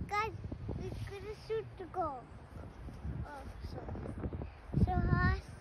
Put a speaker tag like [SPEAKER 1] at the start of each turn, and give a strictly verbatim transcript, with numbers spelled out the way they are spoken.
[SPEAKER 1] got we could shoot to go. Oh, so so horse.